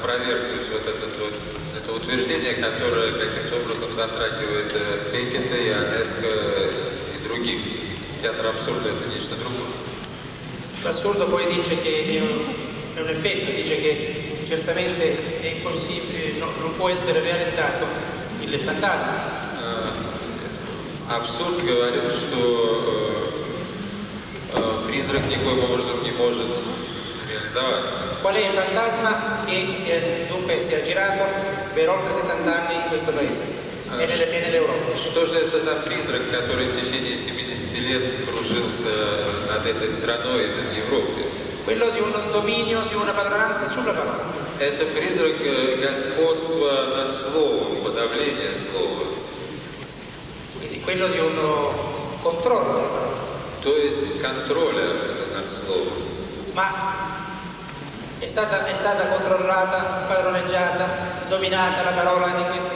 опровергнуть вот это утверждение, которое каким-то образом затрагивает Беккета, Ионеско и других. Театр абсурда — это нечто другое. L'assurdo poi dice che è un effetto, dice che certamente è impossibile, non può essere realizzato il fantasma. Абсурд говорит, что призрак никоим образом не может реализоваться. Qual è il fantasma che dunque si è girato per oltre 70 anni in questo paese e nell'Europa? Что же это за призрак, который в течение 70 лет кружился над этой страной и над Европой? Quello di un dominio, di una padronanza sulla parola. Это призрак господства над словом, подавления слова. Quindi quello di un controllo della parola. То есть контроля над словом. Ma è stata controllata, padroneggiata, dominata la parola in questi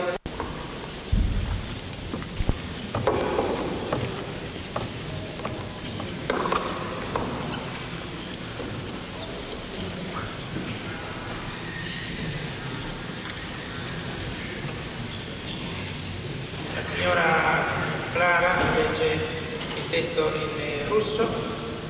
La signora Clara legge il testo in russo.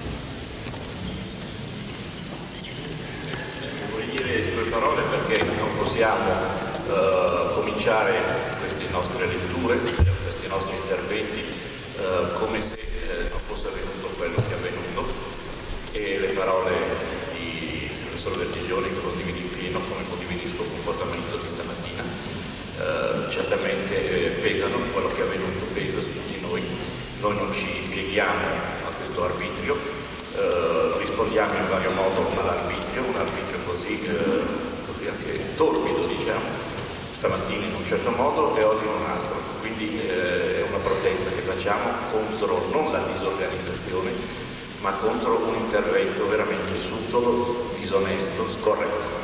Vorrei dire due parole perché non possiamo cominciare queste nostre letture, questi nostri interventi come se non fosse avvenuto quello che è avvenuto, e le parole di professor Verdiglione che condividi in pieno, come condividi il suo comportamento di stamattina, certamente pesano. Quello che è avvenuto pesa su tutti noi non ci pieghiamo a questo arbitrio, rispondiamo in vario modo all'arbitrio, un arbitrio così anche torbido, diciamo, stamattina in un certo modo e oggi in un altro. Quindi è una protesta che facciamo contro non la disorganizzazione, ma contro un intervento veramente subdolo, disonesto, scorretto.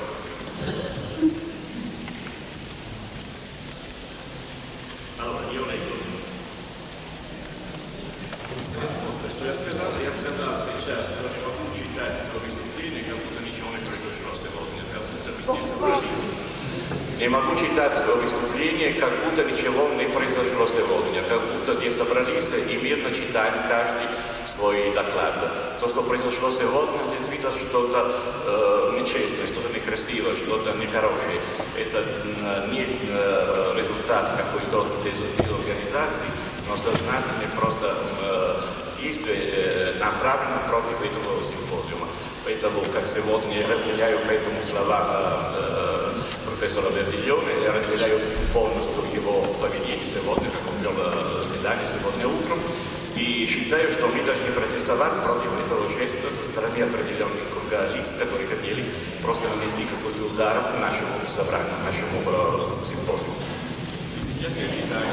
Allora, io leggo. Я сказал сейчас, что не могу читать свое выступление, как будто ничего не произошло сегодня, как будто мы не собрались. Не могу читать свое выступление, как будто ничего не произошло сегодня, как будто не собрались и мирно читаем каждый свой доклад. То, что произошло сегодня, действительно что-то нечестное, что-то некрасивое, что-то нехорошее. Это не результат какой-то дезорганизации, но сознательный просто действие направлено против этого симпозиума. Поэтому, как сегодня, разделяю поэтому слова профессора Вердильоне, я разделяю полностью его поведение сегодня, как он вел заседание сегодня утром, и считаю, что мы должны протестовать против этого жеста со стороны определенных круга лиц, которые хотели просто нанести какой-то удар нашему собранию, нашему симпозиуму. Сейчас я читаю.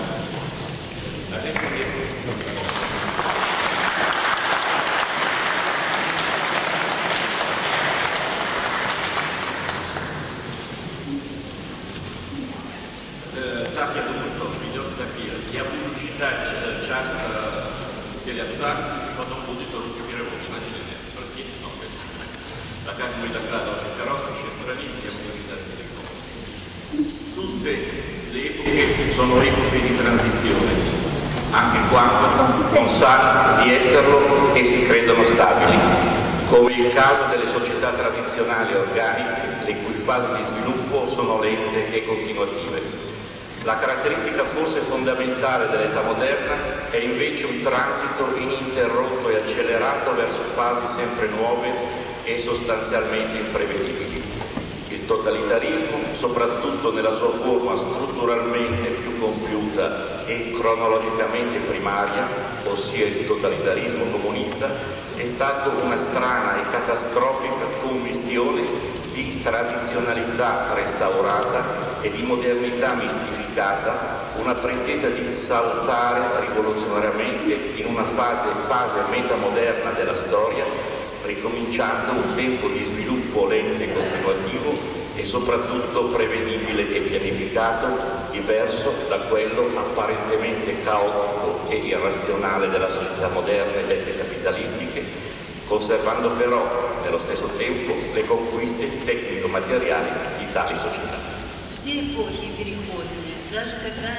Так, я думаю, что придется копировать. Я буду читать часто все абзацы, и потом будет русский перевод, иначе нельзя. Простите, но так как мой доклад очень короткий, 6 страниц, я буду читать целиком. Tutte le epoche sono epoche di transizione, anche quando non sanno di esserlo e si credono stabili, come il caso delle società tradizionali organiche, le cui fasi di sviluppo sono lente e continuative. La caratteristica forse fondamentale dell'età moderna è invece un transito ininterrotto e accelerato verso fasi sempre nuove e sostanzialmente imprevedibili. Il totalitarismo, soprattutto nella sua forma strutturalmente più compiuta e cronologicamente primaria, ossia il totalitarismo comunista, è stato una strana e catastrofica commistione di tradizionalità restaurata e di modernità mistificata, una pretesa di saltare rivoluzionariamente in una fase metamoderna della storia, ricominciando un tempo di sviluppo lento e continuativo e soprattutto prevedibile e pianificato, diverso da quello apparentemente caotico e irrazionale della società moderna e delle capitalistiche, conservando però nello stesso tempo le conquiste tecnico-materiali di tali società. Все эпохи переходные, даже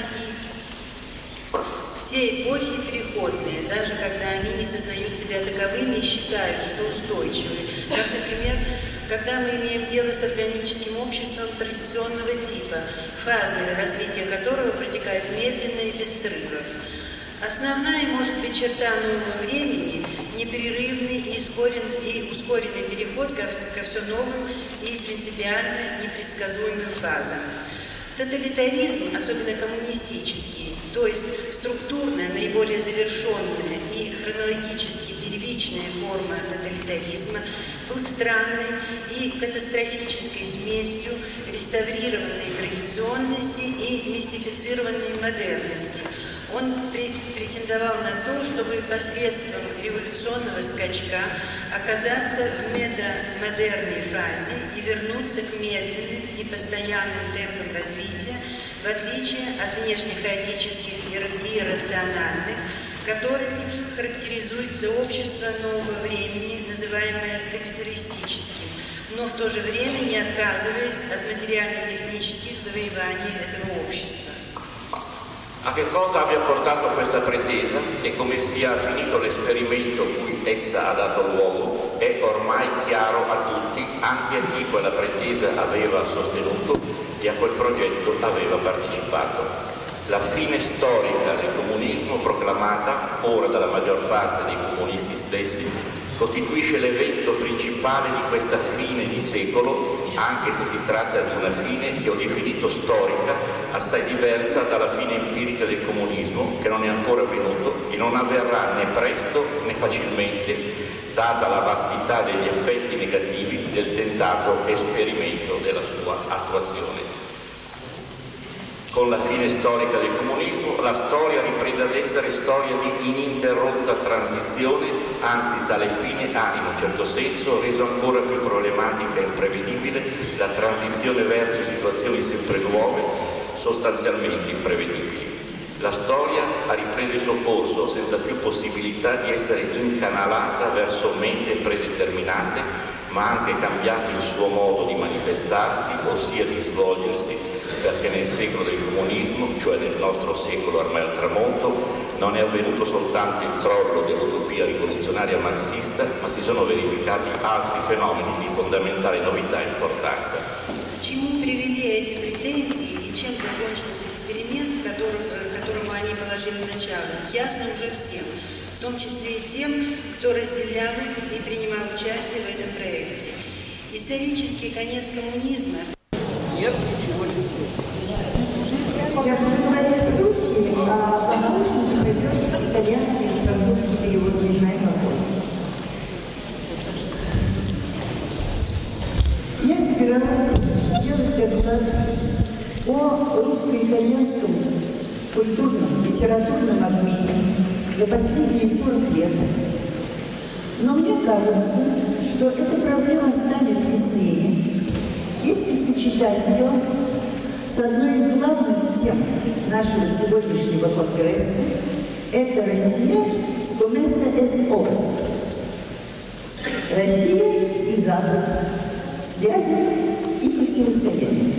когда они не сознают себя таковыми и считают, что устойчивы. Как, например, когда мы имеем дело с органическим обществом традиционного типа, фазы развития которого протекают медленно и без срывов. Основная может быть черта нового времени – непрерывный и ускоренный переход ко все новым и принципиально непредсказуемым фазам. Тоталитаризм, особенно коммунистический, то есть структурная, наиболее завершенная и хронологически первичная форма тоталитаризма, был странной и катастрофической смесью реставрированной традиционности и мистифицированной модерности. Он претендовал на то, чтобы посредством революционного скачка оказаться в метамодерной фазе и вернуться к медленным и постоянным темпам развития, в отличие от внешне хаотических и иррациональных, которыми характеризуется общество нового времени, называемое капиталистическим, но в то же время не отказываясь от материально-технических завоеваний этого общества. A che cosa abbia portato questa pretesa e come sia finito l'esperimento cui essa ha dato luogo è ormai chiaro a tutti, anche a chi quella pretesa aveva sostenuto e a quel progetto aveva partecipato. La fine storica del comunismo, proclamata ora dalla maggior parte dei comunisti stessi, costituisce l'evento principale di questa fine di secolo, anche se si tratta di una fine che ho definito storica, assai diversa dalla fine empirica del comunismo, che non è ancora avvenuto e non avverrà né presto né facilmente, data la vastità degli effetti negativi del tentato esperimento della sua attuazione. Con la fine storica del comunismo, la storia riprende ad essere storia di ininterrotta transizione, anzi tale fine ha in un certo senso reso ancora più problematica e imprevedibile la transizione verso situazioni sempre nuove, sostanzialmente imprevedibili. La storia ha ripreso il suo corso senza più possibilità di essere incanalata verso mete predeterminate, ma ha anche cambiato il suo modo di manifestarsi, ossia di svolgersi, perché nel secolo del comunismo, cioè nel nostro secolo ormai al tramonto, non è avvenuto soltanto il crollo dell'utopia rivoluzionaria marxista, ma si sono verificati altri fenomeni di fondamentale novità e importanza. К чему привели эти претензии и чем закончился эксперимент, которому они положили начало, ясно уже всем, в том числе и тем, кто разделял их и принимал участие в этом проекте. Исторический конец коммунизма. Нет, ничего не стоит. Я буду говорить по-русски, а по-научному пойдет итальянский и французский перевод, не знаю какой. Я собиралась сделать доклад о русско-итальянском культурном, литературном обмене за последние 40 лет. Но мне кажется, что эта проблема станет яснее, если сочетать ее с одной из главных тем нашего сегодняшнего конгресса – это Россия с Комеса эст Ост. Россия и Запад, связи и противостояние.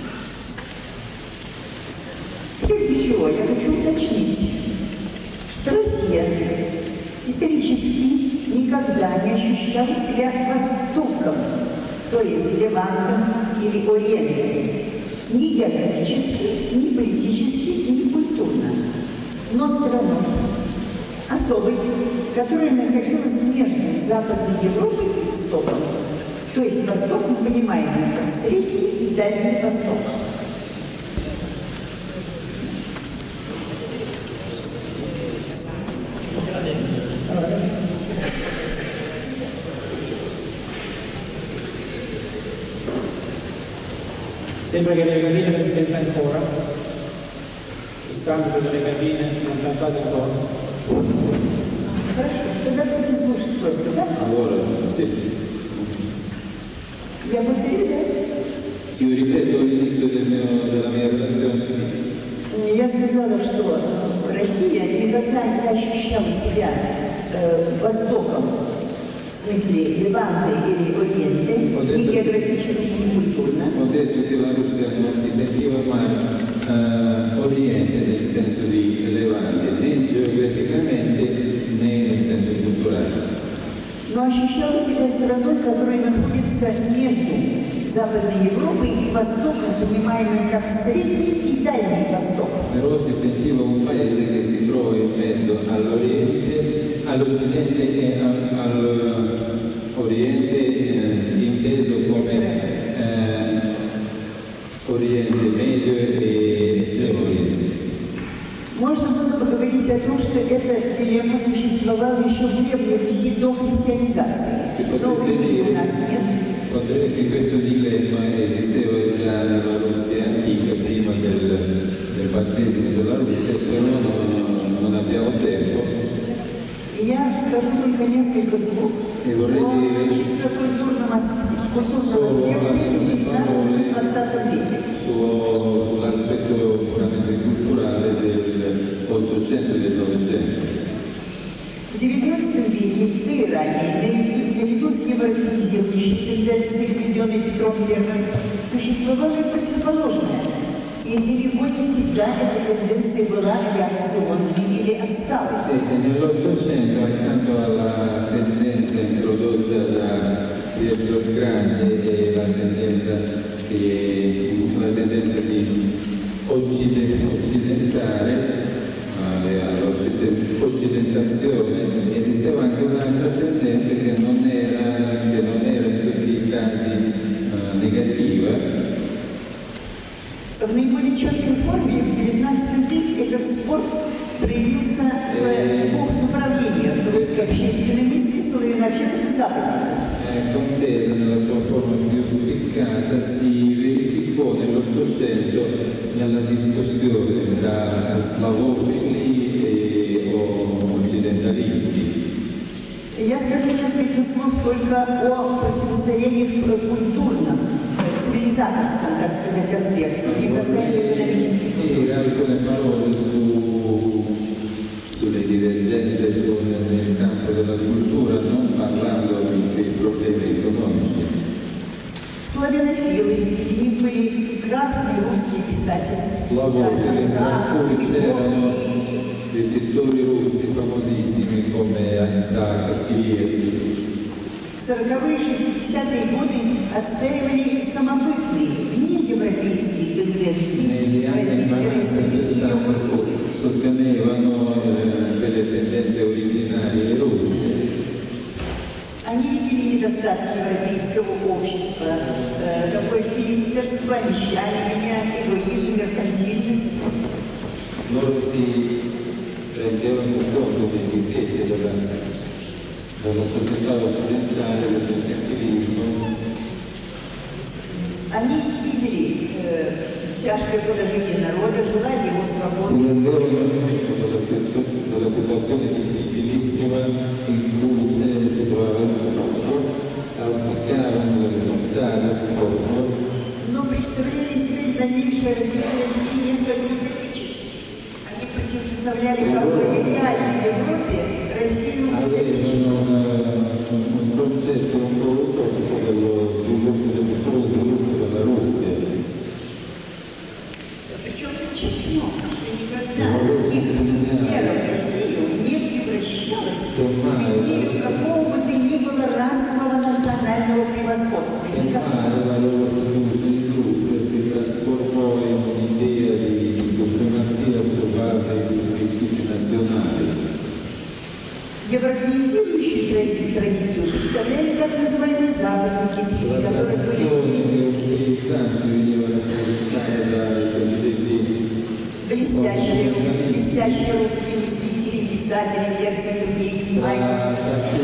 Прежде всего, я хочу уточнить, что Россия исторически никогда не ощущала себя Востоком, то есть Левантом или Ориентом, ни географически, ни политически, ни культурно, но страной особой, которая находилась между Западной Европой и Востоком, то есть Восток мы понимаем как Средний и Дальний Восток. Sembra che nelle cabine non si senta ancora. Il sangue delle cabine non sta quasi ancora. Хорошо, тогда будете слушать просто, да? Allora, sì. Я повторю, да? Io ripeto all'inizio della mia relazione, sì. Я сказала, что Россия никогда не ощущала себя Востоком в В смысле, Леванте или Ориенте, ни географически, ни культурно. Ho detto che la Russia non si sentiva mai Oriente nel senso di Levante, né geograficamente, né nel senso culturale. Но ощущала себя страной, которая находится между Западной Европой и Востоком, понимаемым как Средний и Дальний Восток. Però si sentiva un paese che si trova in mezzo all'Oriente, all'Occidente e all'Oriente inteso come Oriente Medio e Estremo Oriente. Можно было поговорить о том, что эта дилемма существовала еще в Древней Руси до христианизации. Но времени у нас нет. Potrei dire che questo dilemma esisteva già nella Russia antica, prima del battesimo della Russia, però non abbiamo tempo. Я скажу только несколько слов о чисто культурном аспекте в 19-20 веке. Sull'aspetto puramente culturale dell'Ottocento e del Novecento. В XIX веке, да и ранее, наряду с евразийской тенденцией, введенной Петром I, существовала и противоположная. И далеко не всегда эта тенденция была реакционной или отсталой. Nell'Ottocento, accanto alla tendenza introdotta da Pietro il Grande e la tendenza di occidentare, all'occidentazione, esisteva anche un'altra tendenza che non era in tutti i casi negativa. В наиболее четкой форме в XIX веке этот спор проявился в двух направлениях русской общественной мысли, славянофилов и западников. Contesa nella sua forma più spiccata si verificò nell'Ottocento nella discussione tra slavofili e occidentalisti. Я скажу несколько слов только о противостоянии в культурном, цивилизаторском, так сказать, аспекте, не касаясь экономических. E alcune parole sulle divergenze nel campo della cultura, non parlando dei problemi economici. Славянофилы, среди них были прекрасные русские писатели. Slavofili, tra cui c'erano dei pittori russi famosissimi come Isaac Kirievsky. В 40-е и 60-е годы отстаивали самобытные, внеевропейские тенденции развития России и ее культуры. Sostenevano delle tendenze originarie russe. Они видели недостатки европейского общества, такое филистерство, мещанина, эгоизм, меркантильность. Loro si rendevano conto dei difetti della società occidentale, del mercantilismo. Они видели тяжкое положение народа, желание его Si свободы. rendevano conto della situazione difficilissima in cui si trovava il popolo, auspicavano la libertà del popolo. Но представляли себе дальнейшее развитие России несколько утопически. Они представляли, как бы в реальной Европе Россию утопически. Avevano un concetto un po' utopico del futuro sviluppo della Russia. Причем подчеркну, что никогда их вера в Россию не превращалась в идею какого бы то ни было расового национального превосходства. Никогда. La loro fiducia in Russia si trasformò in un'idea di supremazia su base di principi nazionali. Европеизирующие традицию представляли так называемые западники, среди которых были блестящие русские мыслители и писатели Герцен, Тургенев, Майков.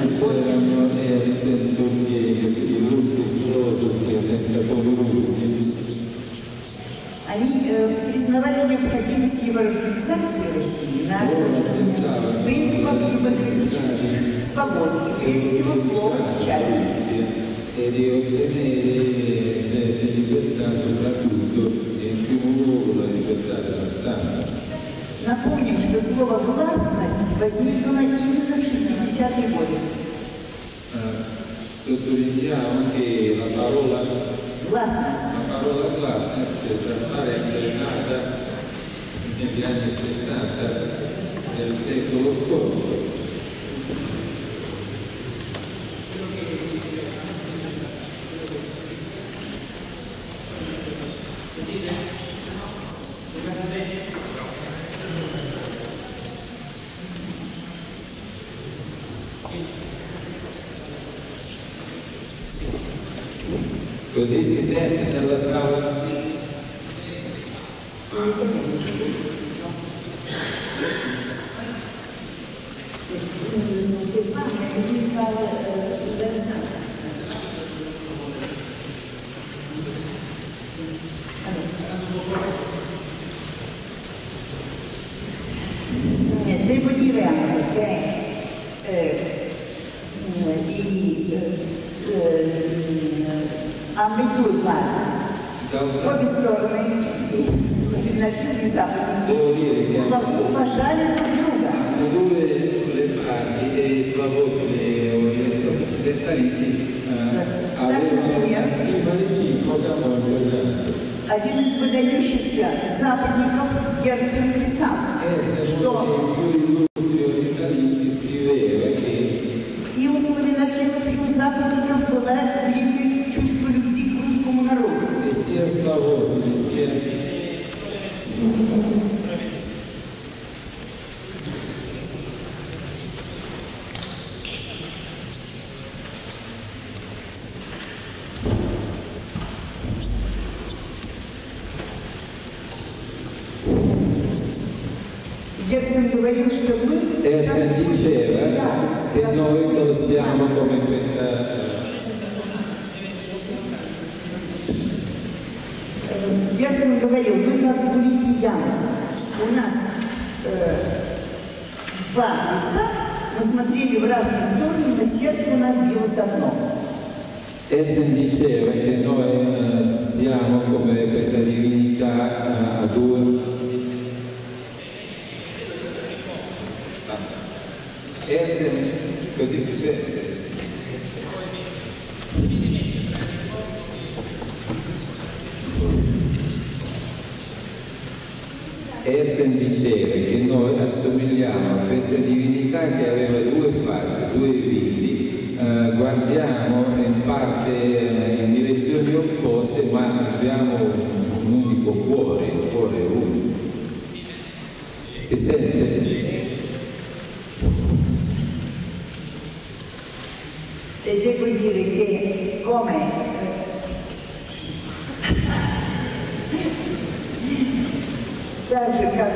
Они признавали необходимость европеизации России на принципах демократических свобод, и прежде всего слова печати. E di ottenere certe libertà, soprattutto e in primo luogo la libertà della stampa. Напомним, что слово «гласность» возникло именно в 60-е годы. Sottolineiamo che la parola Гласность. glassa, cioè trasparenza, è nata negli anni 60 del secolo scorso. Così si sente nella sala. Devo dire anche che ambedue parti, обе стороны, и славянофилы и западники, уважали друг друга. Due le parti e slavofili e occidentalisti avevano una stima reciproca molto grande. Один из выдающихся западников, Герцен, писал, что и у славянофилов, и у западников было великое чувство любви к русскому народу. Герцен говорил, что мы... Герцен diceva che noi non siamo come questa... Герцен говорил, мы как великий Янус. У нас два лица, мы смотрели в разные стороны, но сердце у нас билось одно. Gherzen diceva che noi siamo come questa divinità a due. Gherzen, così si sente. Gherzen diceva che noi assomigliamo a questa divinità che aveva due facce, due visi, guardiamo in parte in direzioni opposte, ma abbiamo un unico cuore, il cuore unico. Si sente? E devo dire che come так же, как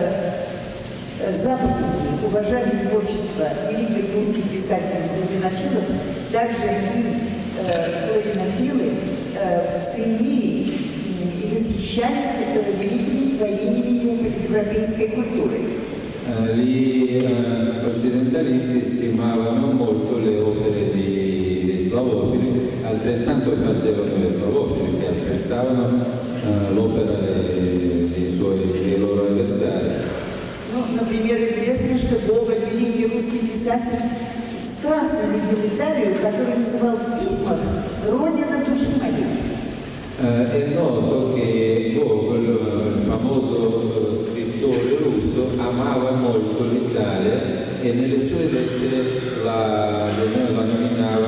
западники уважали творчество великих русских писателей славянофилов, также и славянофилы ценили и восхищались великими творениями европейской культуры. Gli occidentalisti stimavano molto le opere dei slavofili, altrettanto facevano le slavofili, che apprezzavano l'opera dei loro avversari. Ну, например, известно, что Гоголь, великий русский писатель, страстно любил Италию, который называл в письмах «Родина души моей». È noto che Gogol, il famoso scrittore russo, amava molto l'Italia e nelle sue lettere la nominava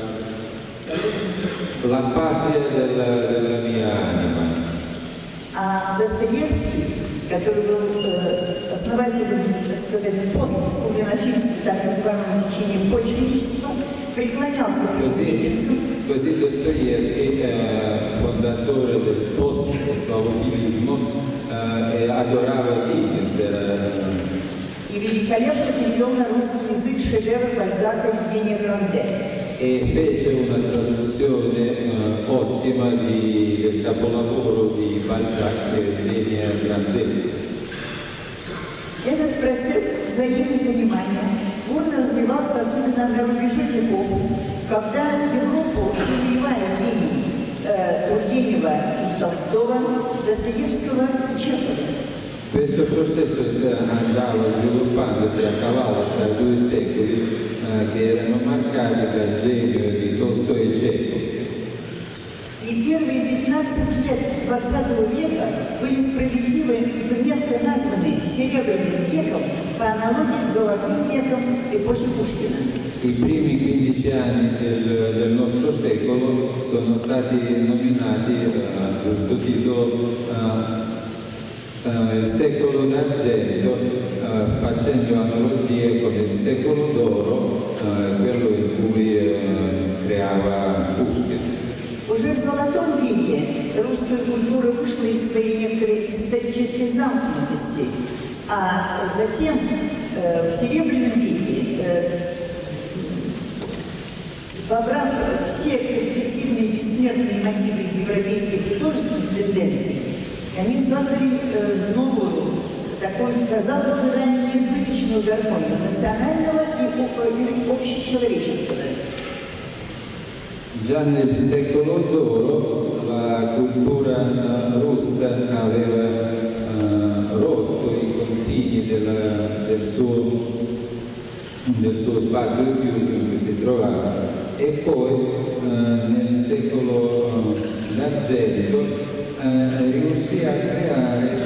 la patria della mia anima. А Достоевский, который был основателем, так сказать, постславянофильства, так называемого течением почвенничества, преклонялся перед Липинцем. Così Dostoevsky, fondatore del post-slavofilismo, adorava Dickens. И великолепно перевел на русский язык шедевр Бальзака Евгения Гранде. E fece una traduzione ottima del capolavoro di Balzac e Eugenia Grandet. Этот процесс взаимопонимания бурно развивался, особенно на рубеже веков, когда Европу завоевали гении Тургенева и Толстого, Достоевского и Чехова. Questo processo andava sviluppandosi a cavallo tra due secoli che erano marcati dal genio di Tolstoi e Чехов. И первые 15 лет 20 века были справедливы и примерно названы серебряным веком по аналогии с золотым веком эпохи Пушкина. I primi 15 anni del nostro secolo sono stati nominati a giusto titolo il secolo d'argento, facendo analogie con il secolo d'oro, quello in cui creava Pushkin. Уже в Золотом веке русская культура вышла из своей некоторой исторической замкнутости, а затем в Серебряном веке, вобрав все перспективные бессмертные мотивы из европейских художественных тенденций, они создали новую, такую, казалось бы, ранее неизбыточную гармонию национального и общечеловеческого. Già nel secolo d'oro la cultura russa aveva rotto i confini del suo spazio chiuso in cui si trovava, e poi nel secolo d'argento riuscì a creare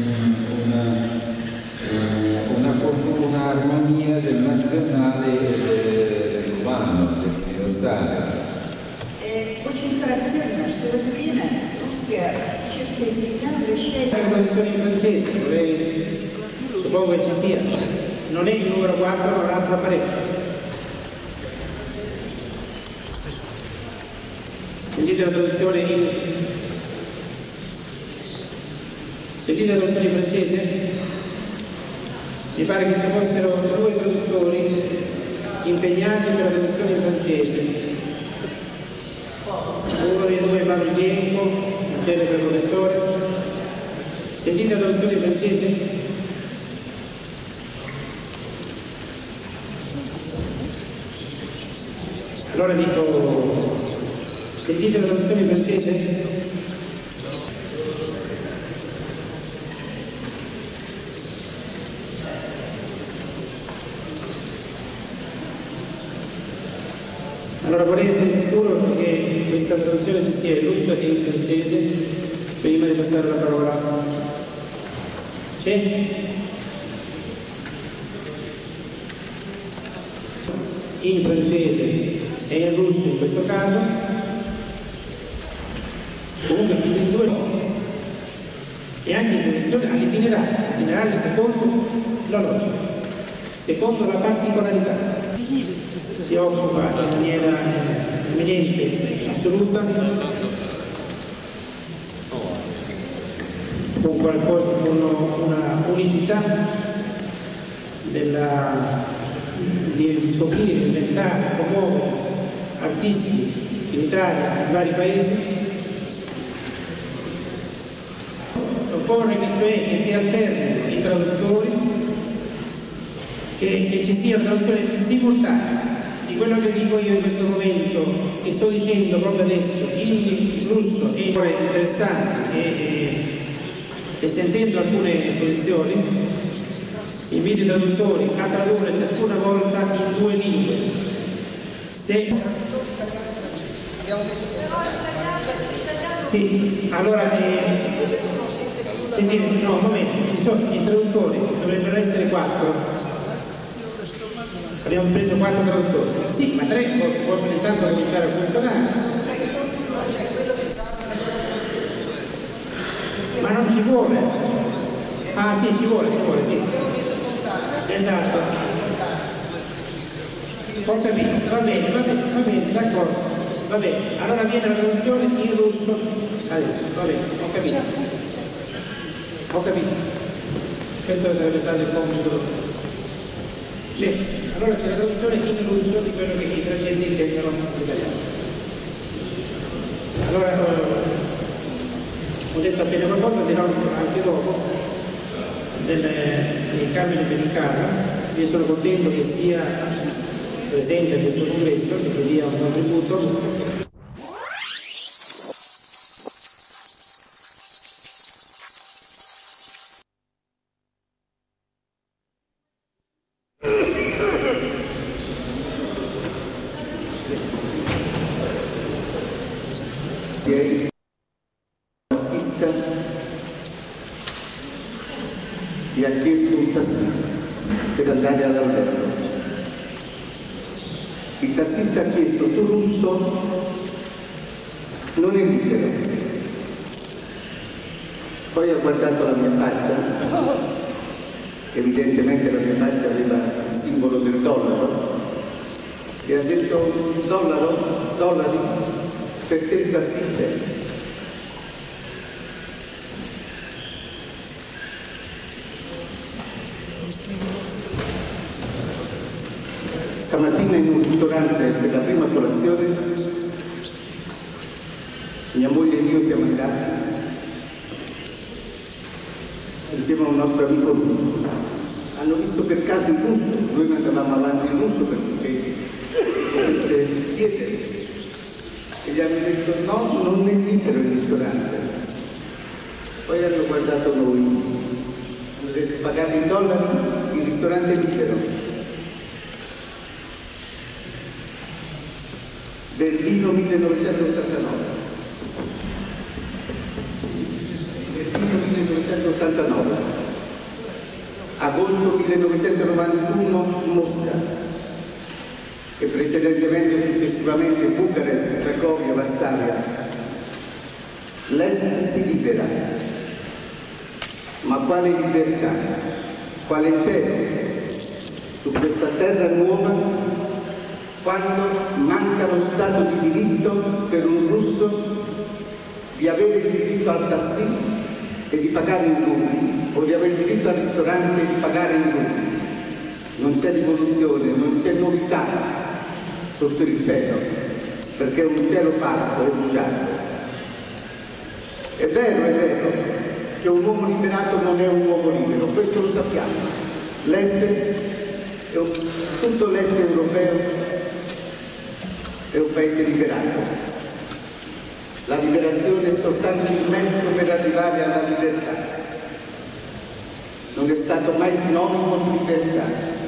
un'armonia del nazionale e dell'umano, dell'universale. Очень характерно, что в это время русская чистая среда вращается... La traduzione francese, suppongo che ci sia, non è il numero 4 ma l'altro apparecchio. Sentite la traduzione in francese? Mi pare che ci fossero 2 traduttori impegnati per la traduzione in francese. Uno dei 2 è Marusienko, un celebre professore. Sentite la traduzione in francese? Allora dico, sentite la traduzione in francese? Allora vorrei essere sicuro che questa traduzione ci sia in russo e in francese prima di passare la parola. C'è? In francese e in russo in questo caso, comunque in 2 no, e anche in traduzione all'itinerario secondo la logica, secondo la particolarità. Si occupa in maniera eminente, assoluta, con qualcosa, con una unicità di scoprire, inventare, promuovere artisti in Italia, in vari paesi. Occorre cioè che si alternino i traduttori, che ci sia una traduzione simultanea di quello che dico io in questo momento, che sto dicendo proprio adesso, in russo, e interessanti, e sentendo alcune esposizioni, invito i traduttori a tradurre ciascuna volta in 2 lingue. Se... Sì, allora sentite, no, un momento, ci sono i traduttori, dovrebbero essere 4. Abbiamo preso 4 traduttori. Sì, ma 3 possono intanto cominciare a funzionare. Ma non ci vuole. Ah sì, ci vuole, sì. Esatto. Ho capito, va bene, d'accordo. Va bene, allora viene la traduzione in russo adesso, va bene, ho capito. Questo sarebbe stato il compito. Bene. Allora c'è la traduzione in russo di quello che i francesi intendono in italiano. Allora, ho detto appena qualcosa, dirò anche dopo dei Carmine Benincasa. Io sono contento che sia presente a questo congresso, che dia un contributo. ieri, tassista gli ha chiesto un tassista per andare all'albergo. Il tassista ha chiesto: tu russo non è libero. Poi ha guardato la mia faccia, evidentemente la mia faccia aveva il simbolo del dollaro, e ha detto: dollaro, dollari, per te il tassì c'è. Stamattina in un ristorante per la prima colazione mia moglie e io siamo andati insieme a un nostro amico russo. Hanno visto per caso il russo, noi andavamo avanti il russo perché potesse chiedere, e gli hanno detto: no, non è libero il ristorante. Poi hanno guardato noi, hanno detto: pagate in dollari, il ristorante è libero. Berlino 1989. Berlino 1989. Agosto 1991 Mosca. E precedentemente, successivamente, Bucarest, Cracovia, Varsavia. L'Est si libera. Ma quale libertà? Quale cielo su questa terra nuova quando manca lo Stato di diritto per un russo di avere il diritto al tassì e di pagare in rubli, o di avere il diritto al ristorante e di pagare in rubli? Non c'è rivoluzione, non c'è novità sotto il cielo, perché è un cielo basso e bugiardo. È vero che un uomo liberato non è un uomo libero, questo lo sappiamo. L'Est, tutto l'Est europeo è un paese liberato. La liberazione è soltanto il mezzo per arrivare alla libertà. Non è stato mai sinonimo di libertà.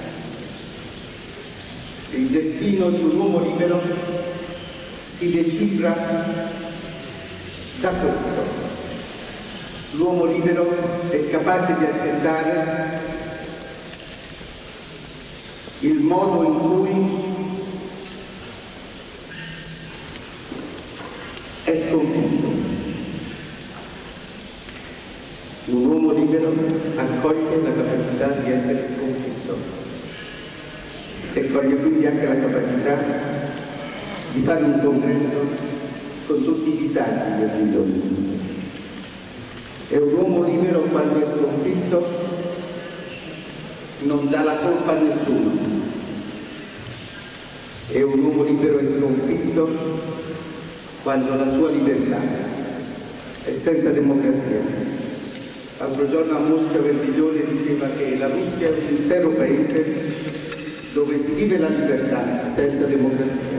Il destino di un uomo libero si decifra da questo. L'uomo libero è capace di accettare il modo in cui è sconfitto. Un uomo libero accoglie la capacità di essere sconfitto e coglie quindi anche la capacità di fare un congresso con tutti i disagi del bisogno. È un uomo libero quando è sconfitto, non dà la colpa a nessuno. È un uomo libero e sconfitto quando la sua libertà è senza democrazia. L'altro giorno a Mosca Verdiglione diceva che la Russia è un intero paese dove si vive la libertà senza democrazia.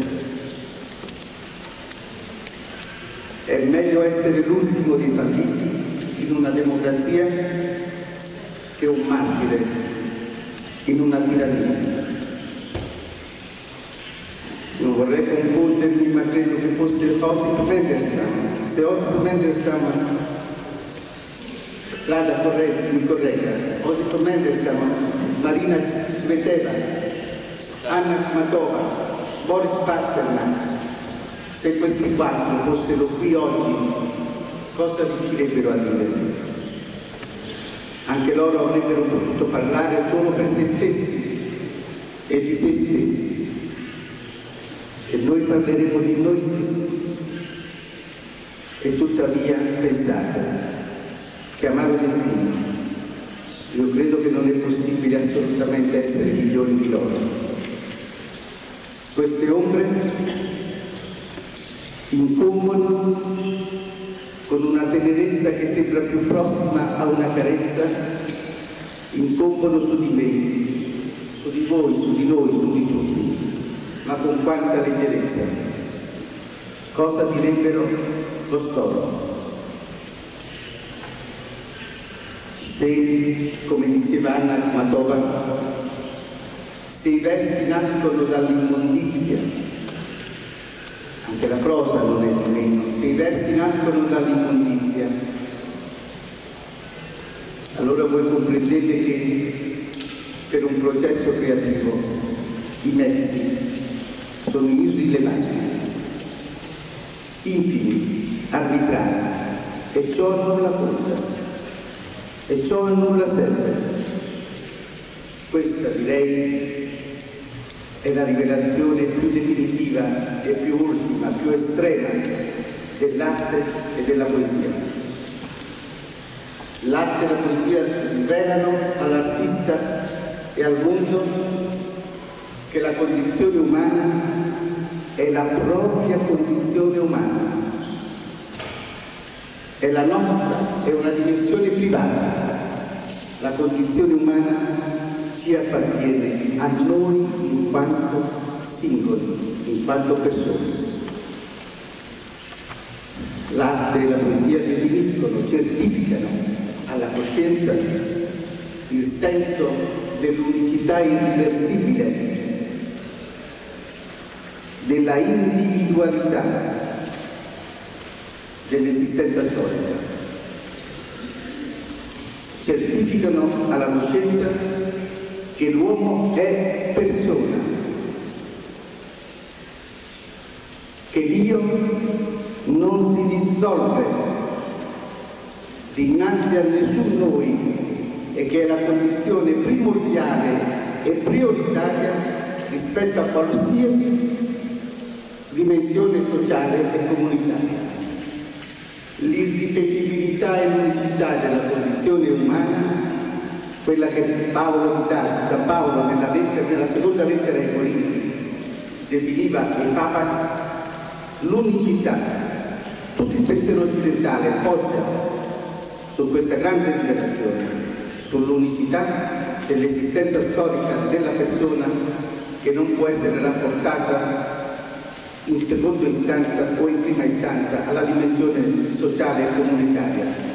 È meglio essere l'ultimo dei falliti in una democrazia che un martire in una tirannia. Non vorrei confondermi, ma credo che fosse Osip Mandelstam. Se Osip Mandelstam, strada mi corregga, Osip Mandelstam, Marina Tsveteva, Anna Akhmatova, Boris Pasternak, se questi quattro fossero qui oggi, cosa riuscirebbero a dire? Anche loro avrebbero potuto parlare solo per se stessi e di se stessi. E noi parleremo di noi stessi. E tuttavia pensate che amaro destino, io credo che non è possibile assolutamente essere migliori di loro. Queste ombre incombono con una tenerezza che sembra più prossima a una carezza, incombono su di me, su di voi, su di noi, su di tutti, ma con quanta leggerezza. Cosa direbbero costoro? Se, come diceva Anna Akhmatova, se i versi nascono dall'immondizia, anche la prosa non è di meno, se i versi nascono dall'immondizia, allora voi comprendete che per un processo creativo i mezzi sono irrilevanti, infiniti, arbitrari, e ciò non la conta, e ciò a nulla serve. Questa, direi, è la rivelazione più definitiva e più ultima, più estrema dell'arte e della poesia. L'arte e la poesia rivelano all'artista e al mondo che la condizione umana è la propria condizione umana, è la nostra, è una dimensione privata. La condizione umana ci appartiene a noi in quanto singoli, in quanto persone. L'arte e la poesia definiscono, certificano alla coscienza il senso dell'unicità irreversibile, della individualità dell'esistenza storica. Certificano alla coscienza che l'uomo è persona, che l'io non si dissolve dinanzi a nessun noi e che è la condizione primordiale e prioritaria rispetto a qualsiasi dimensione sociale e comunitaria. L'irripetibilità e l'unicità della condizione umana, quella che Paolo di Tarso, San Paolo nella seconda lettera ai Corinti definiva efapax, l'unicità. Tutto il pensiero occidentale poggia su questa grande rivelazione, sull'unicità dell'esistenza storica della persona che non può essere rapportata in seconda istanza o in prima istanza alla dimensione sociale e comunitaria.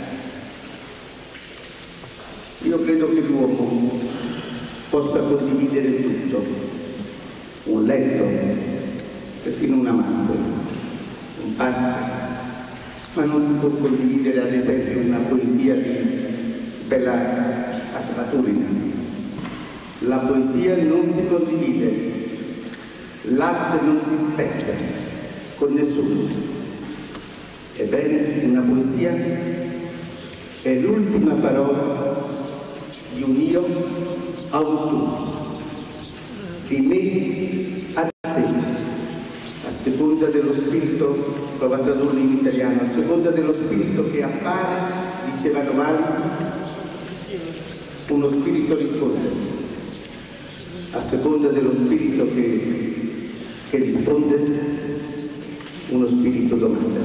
Io credo che l'uomo possa condividere tutto, un letto, perfino un amante, un pasto, ma non si può condividere ad esempio una poesia di bella acquaturina. La poesia non si condivide, l'arte non si spezza con nessuno. Ebbene, una poesia è l'ultima parola di un io a un tu, di me a te, a seconda dello spirito, provo a tradurlo in italiano, a seconda dello spirito che appare, diceva Novalis, uno spirito risponde, a seconda dello spirito che risponde, uno spirito domanda.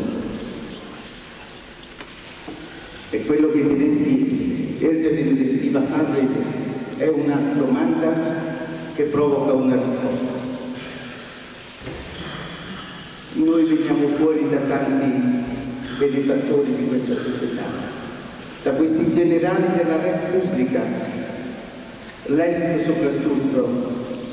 E quello che i tedeschi Herder definiva Anrede è una domanda che provoca una risposta. Noi veniamo fuori da tanti benefattori di questa società, da questi generali della res publica, l'Est soprattutto,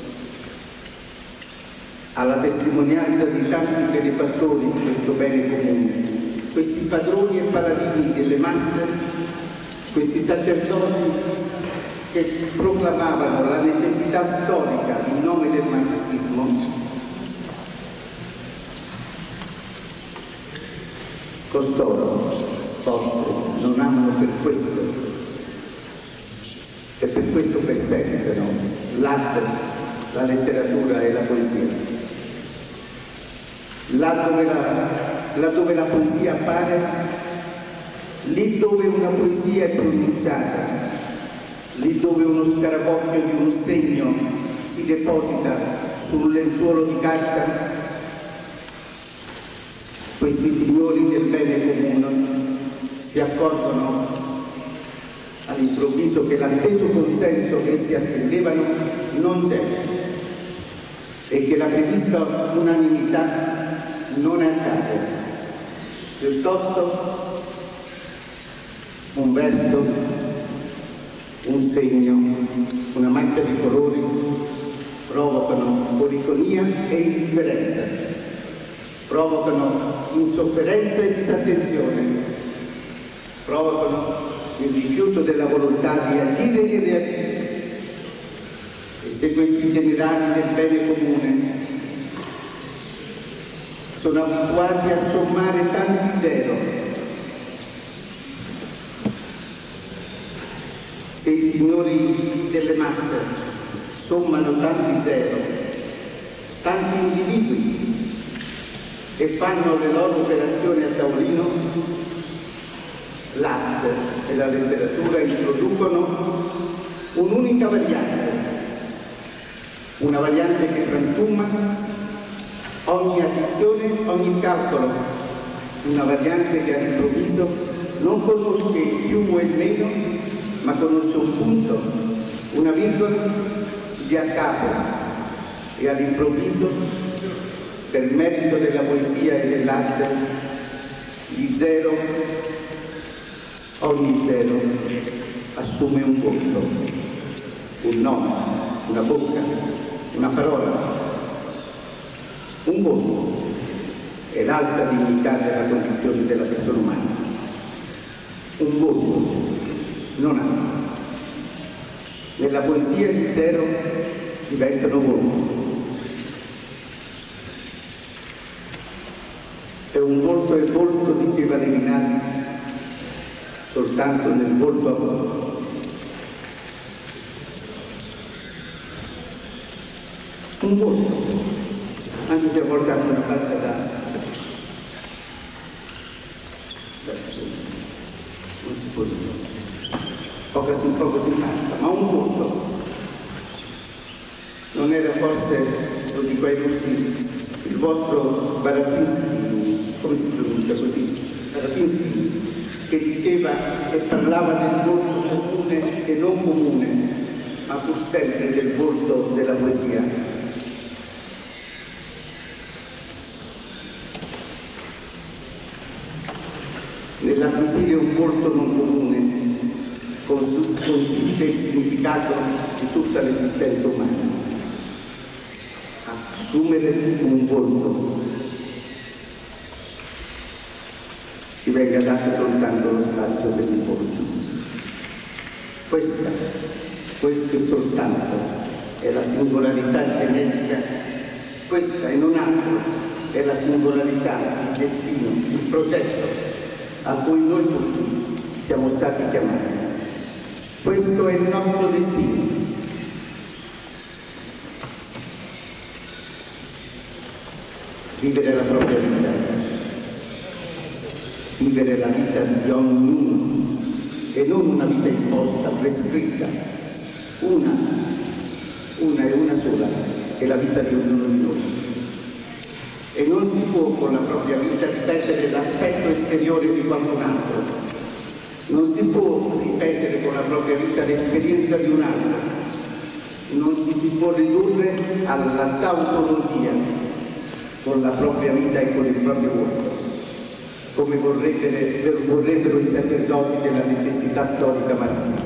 alla testimonianza di tanti benefattori di questo bene comune, questi padroni e paladini delle masse, questi sacerdoti che proclamavano la necessità storica in nome del marxismo, costoro forse non amano per questo, e per questo perseguitano l'arte, la letteratura e la poesia. Laddove la poesia appare, lì dove una poesia è pronunciata, lì dove uno scarabocchio di un segno si deposita sul lenzuolo di carta, questi signori del bene comune si accorgono all'improvviso che l'atteso consenso che essi attendevano non c'è e che la prevista unanimità non accade. Piuttosto un verso, un segno, una macchia di colori provocano polifonia e indifferenza, provocano insofferenza e disattenzione, provocano il rifiuto della volontà di agire e reagire. E se questi generali del bene comune sono abituati a sommare tanti zero, se i signori delle masse sommano tanti zero, tanti individui, e fanno le loro operazioni a tavolino, l'arte e la letteratura introducono un'unica variante, una variante che frantuma ogni addizione, ogni calcolo, una variante che all'improvviso non conosce il più o il meno, ma conosce un punto, una virgola di a capo, e all'improvviso, per merito della poesia e dell'arte, di zero, ogni zero assume un volto, un nome, una bocca, una parola. Un volto è l'alta dignità della condizione della persona umana. Un volto, non altro. Nella poesia gli zero diventano volto. E un volto è volto, diceva Levinas, soltanto nel volto a volto. Un volto, anche se a volte anche una faccia d'asta. Non si può dire. Poco simpatica, ma un volto. Non era forse, lo dico ai russi, il vostro Baratinsky, come si pronuncia così? Baratinsky, che diceva e parlava del volto comune e non comune, ma pur sempre del volto della poesia. Nell'acquisire un volto non comune consiste il significato di tutta l'esistenza umana. Assumere un volto. Ci venga dato soltanto lo spazio per il volto. Questa e soltanto è la singolarità genetica, questa e non altro è la singolarità, il destino, il progetto a cui noi tutti siamo stati chiamati. Questo è il nostro destino. Vivere la propria vita, vivere la vita di ognuno e non una vita imposta, prescritta, una e una sola, è la vita di ognuno di noi. E non si può con la propria vita ripetere l'aspetto esteriore di qualcun altro, non si può ripetere con la propria vita l'esperienza di un altro, non ci si può ridurre alla tautologia con la propria vita e con il proprio volto, come vorrebbero i sacerdoti della necessità storica marxista.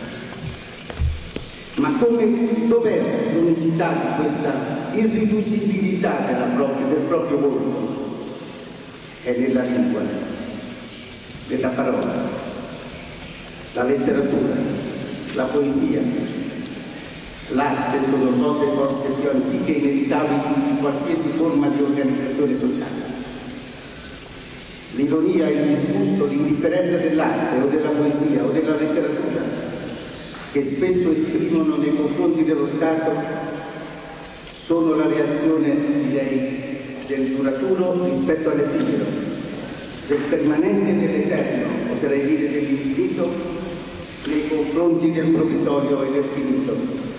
Ma dov'è l'unicità di questa irriducibilità del proprio volto? È nella lingua, nella parola, la letteratura, la poesia, l'arte sono cose forse più antiche e inevitabili di qualsiasi forma di organizzazione sociale. L'ironia, il disgusto, l'indifferenza dell'arte o della poesia o della letteratura che spesso esprimono nei confronti dello Stato sono la reazione, direi, del duraturo rispetto all'effimero, del permanente e dell'eterno, oserei dire dell'infinito, nei confronti del provvisorio e del finito.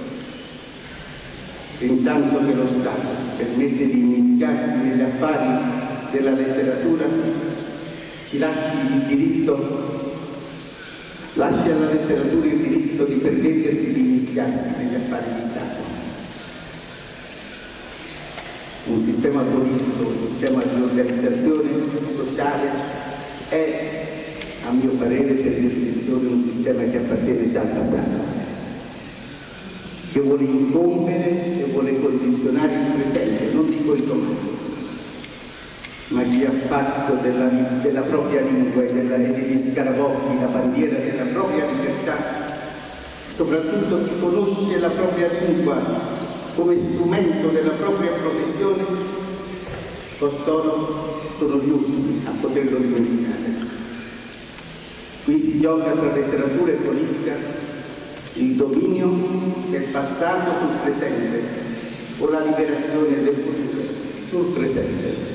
Intanto che lo Stato permette di immischiarsi negli affari della letteratura, ci lasci alla letteratura il diritto di permettersi di immischiarsi negli affari di Stato. Un sistema politico, un sistema di organizzazione sociale è, a mio parere, per definizione, un sistema che appartiene già al passato, che vuole incombere e vuole condizionare il presente, non dico il domani. ma chi ha fatto della propria lingua e degli scarabocchi la bandiera della propria libertà, soprattutto chi conosce la propria lingua come strumento della propria professione, costoro sono gli ultimi a poterlo dimenticare. Qui si gioca tra letteratura e politica il dominio del passato sul presente o la liberazione del futuro sul presente.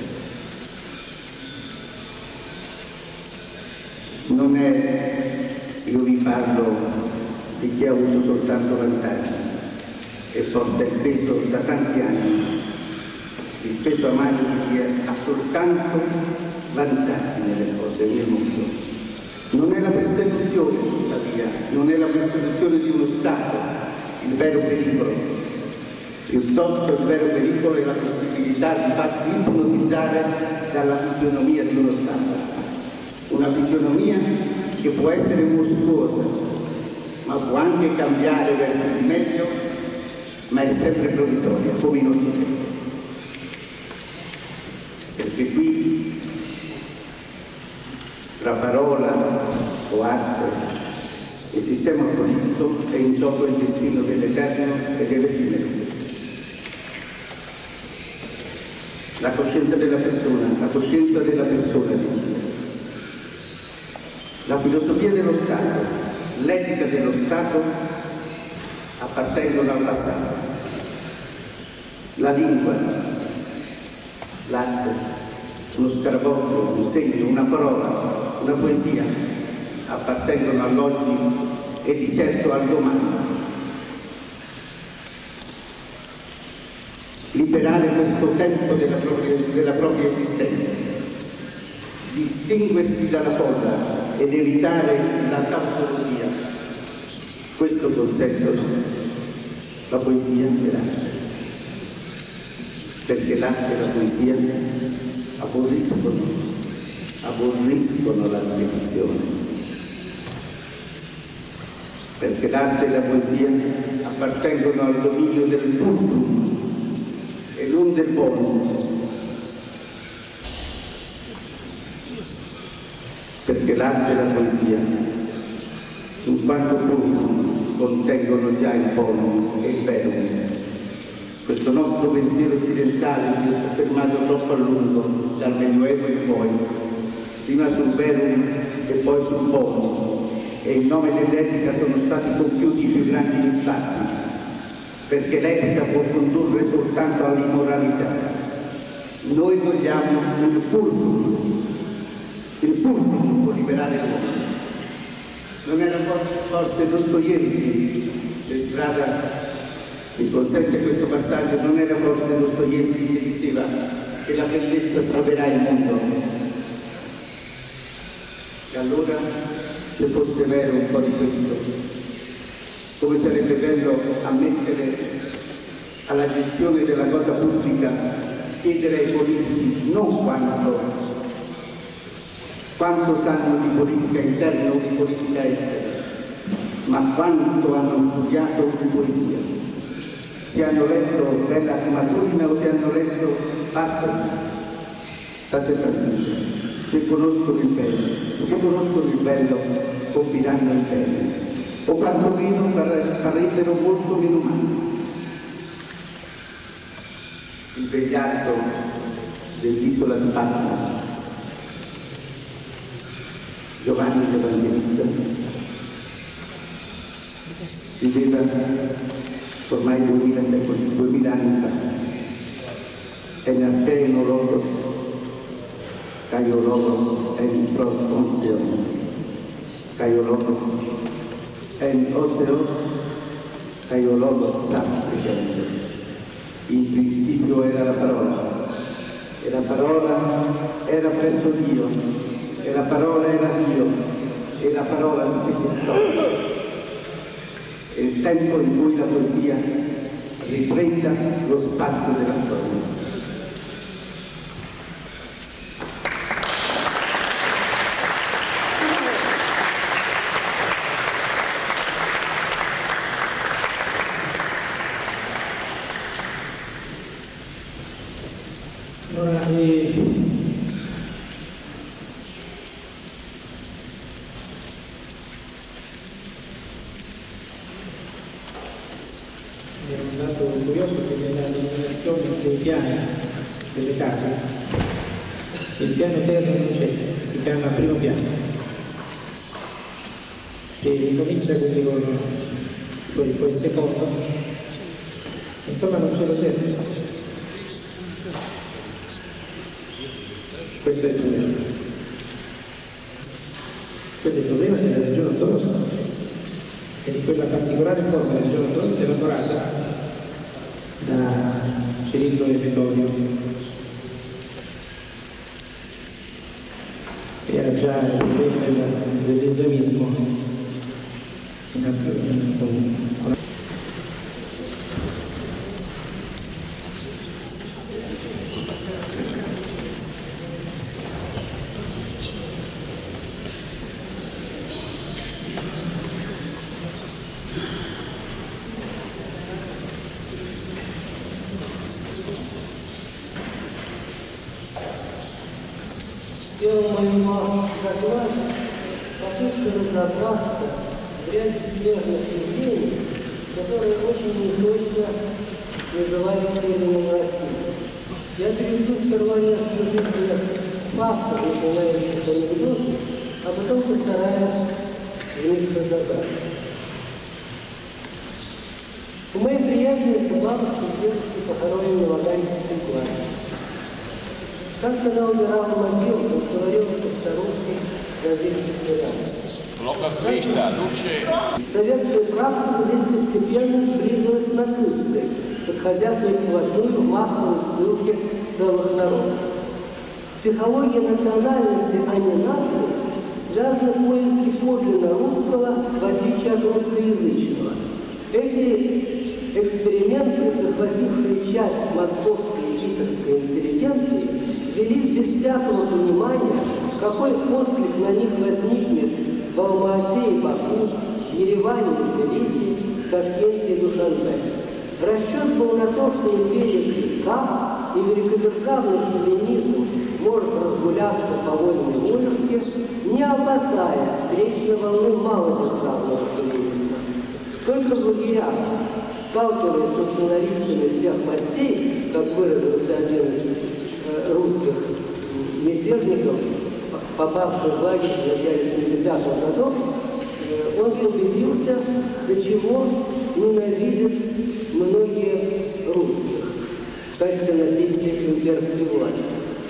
Non è, io vi parlo di chi ha avuto soltanto vantaggi e porta il peso da tanti anni, il peso amaro di chi ha soltanto vantaggi nelle cose, nel mondo. Non è la persecuzione, tuttavia, non è la persecuzione di uno Stato il vero pericolo, piuttosto il vero pericolo è la possibilità di farsi ipnotizzare dalla fisionomia di uno Stato. Una fisionomia che può essere mostruosa, ma può anche cambiare verso il meglio, ma è sempre provvisoria, come in Occidente. Perché qui, tra parola o arte e sistema politico, è in gioco il destino dell'eterno e dell'effimero. La coscienza della persona decide. La filosofia dello Stato, l'etica dello Stato appartengono al passato. La lingua, l'arte, uno scarabocchio, un segno, una parola, una poesia appartengono all'oggi e di certo al domani. Liberare questo tempo della propria esistenza, distinguersi dalla folla ed evitare la tautologia. Questo consentono la poesia e l'arte. Perché l'arte e la poesia aborriscono la ripetizione. Perché l'arte e la poesia appartengono al dominio del pulcrum e non del bonus. Perché l'arte e la poesia, in quanto pulcrum, contengono già il bonum e il verum. Questo nostro pensiero occidentale si è soffermato troppo a lungo, dal Medioevo in poi, prima sul verum e poi sul bonum, e in nome dell'etica sono stati compiuti i più grandi misfatti, perché l'etica può condurre soltanto all'immoralità. Noi vogliamo il pulcrum può liberare l'uomo. Non era forse Dostoevskij, se strada mi consente questo passaggio, non era forse Dostoevskij che diceva che la bellezza salverà il mondo? E allora, se fosse vero un po' di questo, come sarebbe bello ammettere alla gestione della cosa pubblica, chiedere ai politici non quanto sanno di politica interna o di politica estera, ma quanto hanno studiato di poesia. Se hanno letto Bella Primaturina o se hanno letto Basta, state tranquilli, se conoscono il bello, compiranno il bene, o quantomeno parrebbero molto meno male. Il vegliardo dell'isola di Patmos, Giovanni l'Evangelista, viveva ormai 2000 anni fa, en arteno logos, caio logos en prosponzione, caio logos en oseo, caio logos sapficente. In principio era la parola, e la parola era presso Dio, e la parola era Dio, e la parola si fece storia. È il tempo in cui la poesia riprenda lo spazio della storia. Allora, dato curioso che nella denominazione dei piani delle case il piano terra non c'è, si chiama primo piano, e comincia quindi con poi il secondo, insomma non ce lo c'è. Questo è il problema. Questo è il problema della regione ortodossa e di quella particolare cosa la regione ortodossa elaborata da Cirillo e Metodio. Era già il problema dell'islamismo. Дело моего доклада попытка разобраться в ряде смежных явлений, которые очень неточно называют термином России. Я приведу сперва несколько фактов, напоминающих анекдоты, а потом постараюсь в них разобраться. У моей приятельницы бабушки в детстве похоронены в Ваганьковской кладе. Как-то она убирала могилу, поговорила со старушкой различных вариантов. Советская практика здесь постепенно сблизилась с нацистской, подходя к вплотную массовой ссылке целых народов. Психология национальности, а не нации, связана в поиске подлинно русского, в отличие от русскоязычного. Эти эксперименты, захватившие часть московской и питерской интеллигенции, вели без всякого понимания, какой отклик на них возникнет в Алма-Ате и Баку, Ереване и Тбилиси, Ташкенте и Душанбе. Расчет был на то, что империя крепка, и великодержавный шовинизм может разгуляться по вольной улице, не опасаясь встречной волны малодержавного шовинизма. Только в лагерях, сталкиваясь с националистами всех мастей, как выразился один из русских мятежников, попавших в лагерь в начале 70-х годов, он убедился, до чего ненавидят многие русских в качестве носителей имперской власти.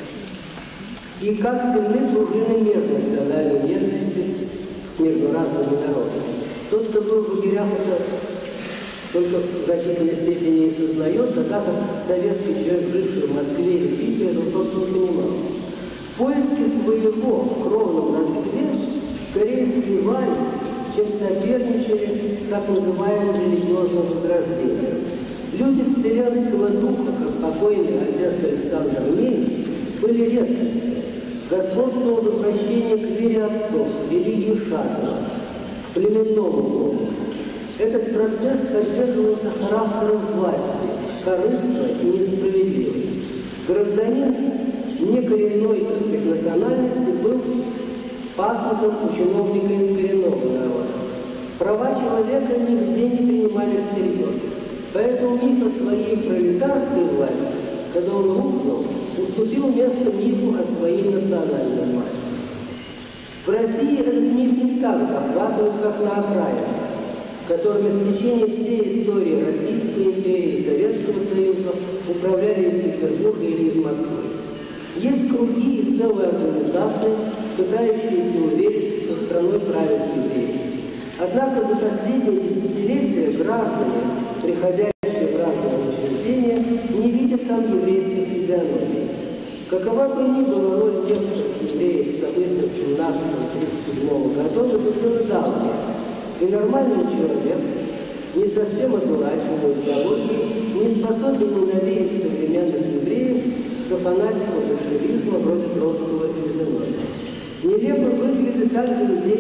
И как сильны пружины межнациональной ненависти между разными народами. Тот, кто был в лагерях, это только в значительной степени и сознает, однако советский человек, живший в Москве или Питере, он просто не понимал. В поиске своего в кровном родстве скорее сливались, чем соперничали с так называемым религиозным возрождением. Люди вселенского духа, как покойный отец Александр Мень, были редкостью. Господствовало возвращение к вере отцов, к религии Шатова, к племенному Богу. Этот процесс поддерживался характером власти, корыстно и несправедливо. Гражданин некоренной, так сказать, национальности был паспортом у чиновника из коренного народа. Права человека нигде не принимали всерьез. Поэтому миф о своей пролетарской власти, когда он рухнул, уступил место мифу о своей национальной власти. В России этот миф не так захватывает, как на окраинах, которыми в течение всей истории Российской империи и Советского Союза управляли из Петербурга или из Москвы. Есть круги и целые организации, пытающиеся уверить, что страной правят евреи. Однако за последние десятилетия граждане, приходящие в разные учреждения, не видят там еврейских физиономий. Какова бы ни была роль некоторых евреев в событиях 17-37 годов, это было давнее. И нормальный человек, не совсем одураченный идеологией, не способен ненавидеть современных евреев за фанатиков большевизма вроде Троцкого или Зиновьева. Нелепо выглядит также людей